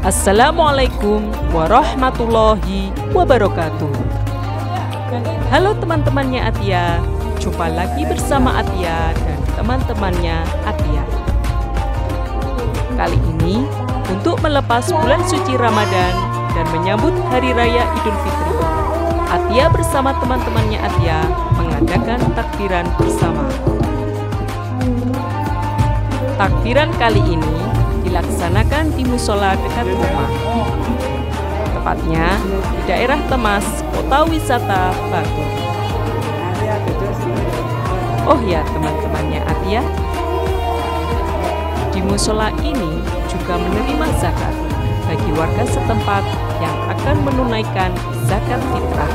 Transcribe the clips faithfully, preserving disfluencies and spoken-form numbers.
Assalamualaikum warahmatullahi wabarakatuh. Halo teman-temannya Atia, jumpa lagi bersama Atia dan teman-temannya Atia. Kali ini untuk melepas bulan suci Ramadan dan menyambut Hari Raya Idul Fitri, Atia bersama teman-temannya Atia mengadakan takbiran bersama. Takbiran kali ini dilaksanakan di musola dekat rumah, tepatnya di daerah Temas, Kota Wisata Batu. Oh ya teman-temannya Atia, di musola ini juga menerima zakat bagi warga setempat yang akan menunaikan zakat fitrah.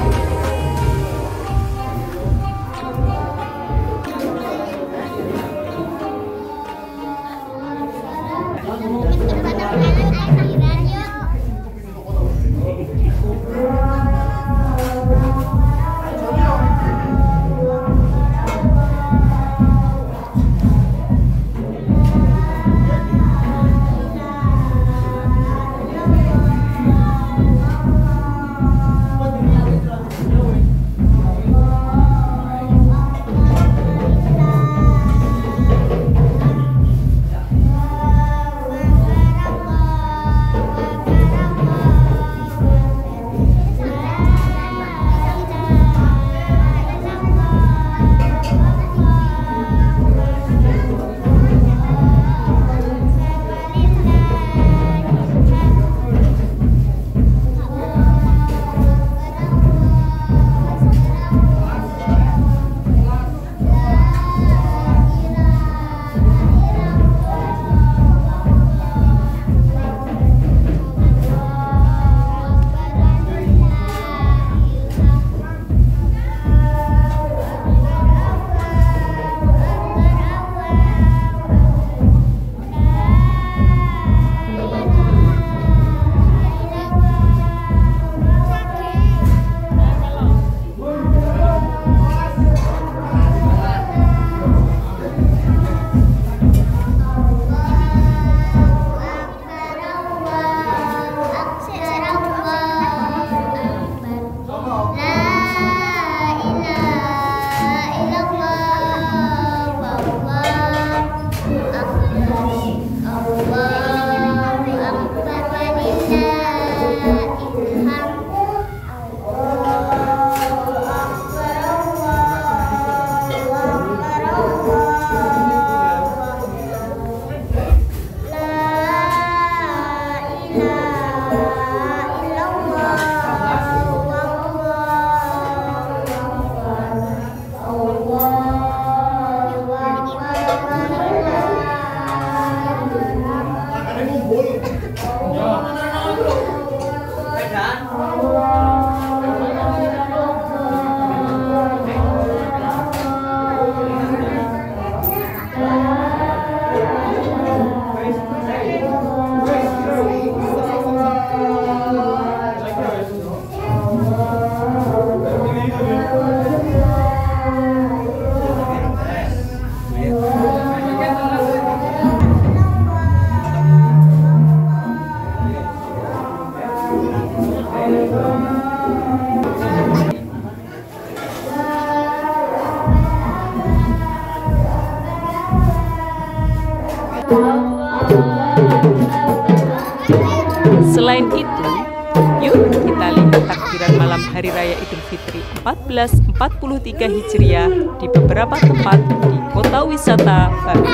Selain itu, yuk kita lihat takbiran malam Hari Raya Idul Fitri seribu empat ratus empat puluh tiga Hijriah di beberapa tempat di Kota Wisata Batu.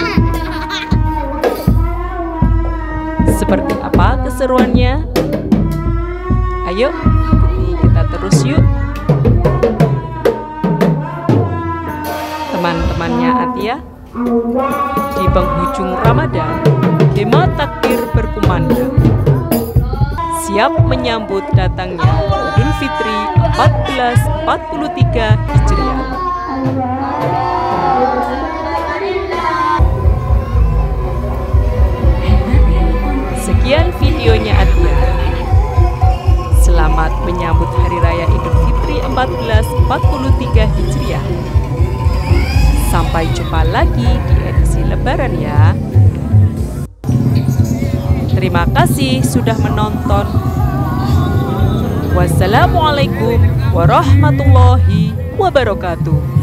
Seperti apa keseruannya? Ayo, ikuti kita terus yuk. Teman-temannya Atia, di penghujung Ramadan, gema takbir berkumandang, siap menyambut datangnya Idul Fitri seribu empat ratus empat puluh tiga Hijriah. Sekian videonya Atia. Selamat menyambut Hari Raya Idul Fitri seribu empat ratus empat puluh tiga Hijriah. Sampai jumpa lagi di edisi Lebaran ya. Terima kasih sudah menonton. Wassalamualaikum warahmatullahi wabarakatuh.